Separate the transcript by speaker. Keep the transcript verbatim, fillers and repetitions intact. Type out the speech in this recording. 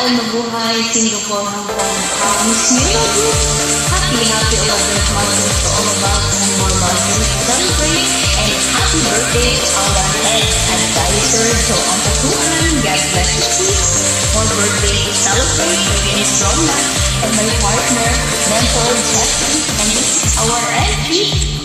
Speaker 1: at mabuhay Singapore, Hong Kong, uh, Miss Milo Group. Happy, happy eleventh Mother's to all of us and more mothers to celebrate. And happy birthday to our head advisor, Joanne Tatuan. God bless you, please. More birthday to celebrate with Miss Rona and my partner, Mentor Jeffrey. And this is our entry